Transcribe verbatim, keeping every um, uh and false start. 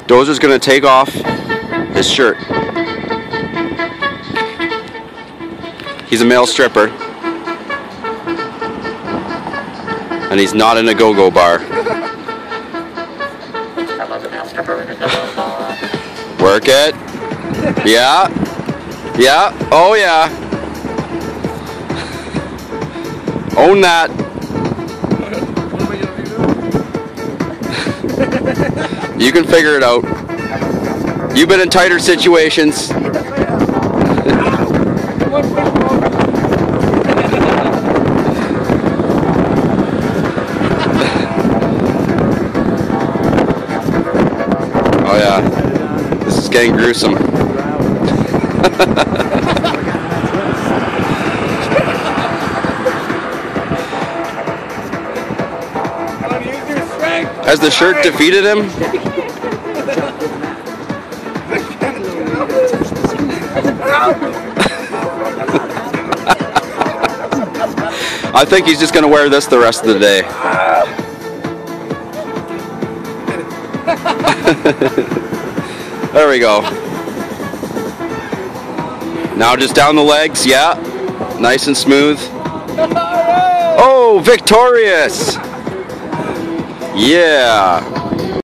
Dozer's gonna take off his shirt. He's a male stripper. And he's not in a go-go bar. Work it. Yeah. Yeah. Oh yeah. Own that. You can figure it out. You've been in tighter situations. Oh yeah, this is getting gruesome. Has the shirt defeated him? I think he's just going to wear this the rest of the day. There we go. Now just down the legs, yeah. Nice and smooth. Oh, victorious! Yeah.